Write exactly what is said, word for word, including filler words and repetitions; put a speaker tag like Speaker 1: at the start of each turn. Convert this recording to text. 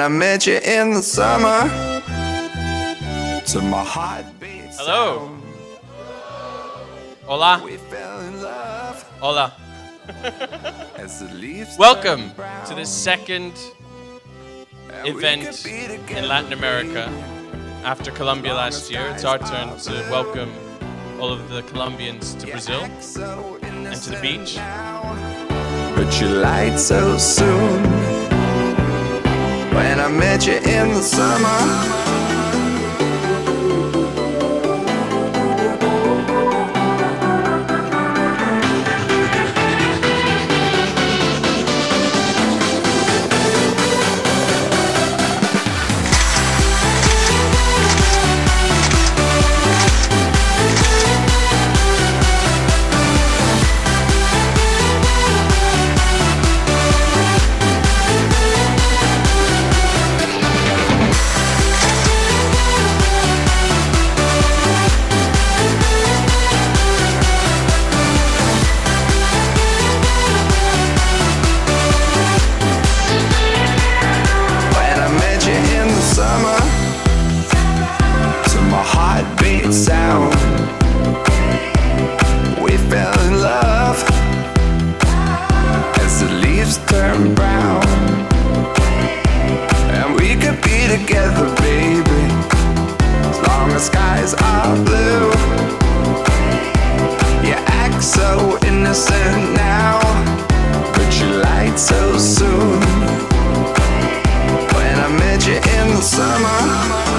Speaker 1: I met you in the summer, to my heartbeat.
Speaker 2: Hello. Hola.
Speaker 1: We fell in love.
Speaker 2: Hola.
Speaker 1: As the leaves
Speaker 2: Welcome
Speaker 1: turn brown.
Speaker 2: to the second
Speaker 1: And we
Speaker 2: event
Speaker 1: could be together,
Speaker 2: in Latin America
Speaker 1: baby.
Speaker 2: after Colombia last year. It's our turn to welcome all of the Colombians to
Speaker 1: You
Speaker 2: Brazil.
Speaker 1: act so
Speaker 2: and to the beach.
Speaker 1: now, but you lied so soon. When I met you in the summer. Summer, to my heartbeat sound, we fell in love as the leaves turn brown, and we could be together, baby, as long as skies are blue. You act so innocent now, but you lied so soon. When I met you in the summer.